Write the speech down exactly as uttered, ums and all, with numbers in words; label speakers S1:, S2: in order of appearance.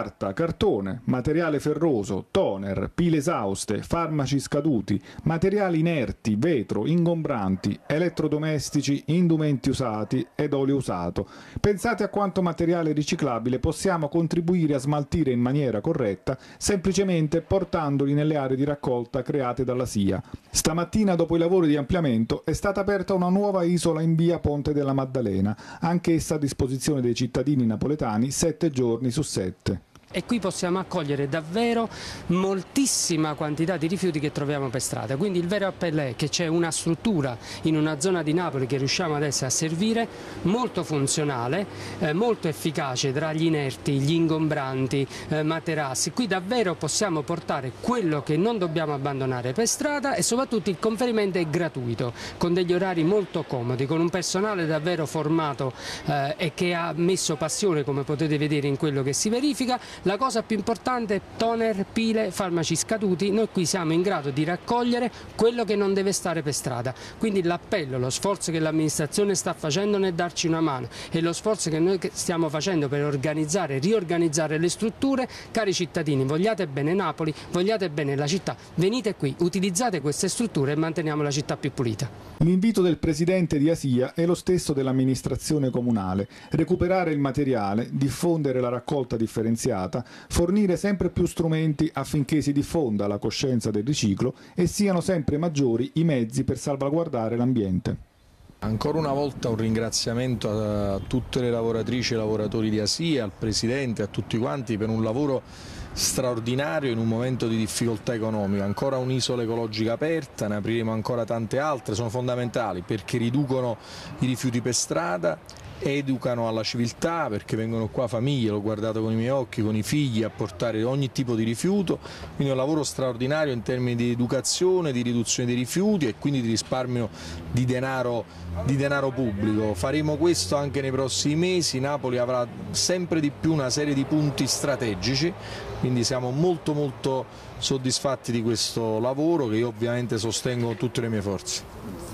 S1: carta, cartone, materiale ferroso, toner, pile esauste, farmaci scaduti, materiali inerti, vetro, ingombranti, elettrodomestici, indumenti usati ed olio usato. Pensate a quanto materiale riciclabile possiamo contribuire a smaltire in maniera corretta semplicemente portandoli nelle aree di raccolta create dalla S I A. Stamattina, dopo i lavori di ampliamento, è stata aperta una nuova isola in via Ponte della Maddalena, anche essa a disposizione dei cittadini napoletani sette giorni su sette.
S2: E qui possiamo accogliere davvero moltissima quantità di rifiuti che troviamo per strada, quindi il vero appello è che c'è una struttura in una zona di Napoli che riusciamo adesso a servire, molto funzionale, eh, molto efficace tra gli inerti, gli ingombranti, eh, materassi. Qui davvero possiamo portare quello che non dobbiamo abbandonare per strada e soprattutto il conferimento è gratuito, con degli orari molto comodi, con un personale davvero formato eh, e che ha messo passione, come potete vedere in quello che si verifica. La cosa più importante è toner, pile, farmaci scaduti. Noi qui siamo in grado di raccogliere quello che non deve stare per strada. Quindi l'appello, lo sforzo che l'amministrazione sta facendo nel darci una mano e lo sforzo che noi stiamo facendo per organizzare e riorganizzare le strutture, cari cittadini, vogliate bene Napoli, vogliate bene la città, venite qui, utilizzate queste strutture e manteniamo la città più pulita.
S1: L'invito del presidente di Asia è lo stesso dell'amministrazione comunale: recuperare il materiale, diffondere la raccolta differenziata, fornire sempre più strumenti affinché si diffonda la coscienza del riciclo e siano sempre maggiori i mezzi per salvaguardare l'ambiente.
S3: Ancora una volta un ringraziamento a tutte le lavoratrici e lavoratori di Asia, al Presidente, a tutti quanti per un lavoro straordinario in un momento di difficoltà economica. Ancora un'isola ecologica aperta, ne apriremo ancora tante altre, sono fondamentali perché riducono i rifiuti per strada, educano alla civiltà, perché vengono qua famiglie, l'ho guardato con i miei occhi, con i figli, a portare ogni tipo di rifiuto, quindi è un lavoro straordinario in termini di educazione, di riduzione dei rifiuti e quindi di risparmio di denaro, di denaro pubblico. Faremo questo anche nei prossimi mesi, Napoli avrà sempre di più una serie di punti strategici, quindi siamo molto molto soddisfatti di questo lavoro che io ovviamente sostengo con tutte le mie forze.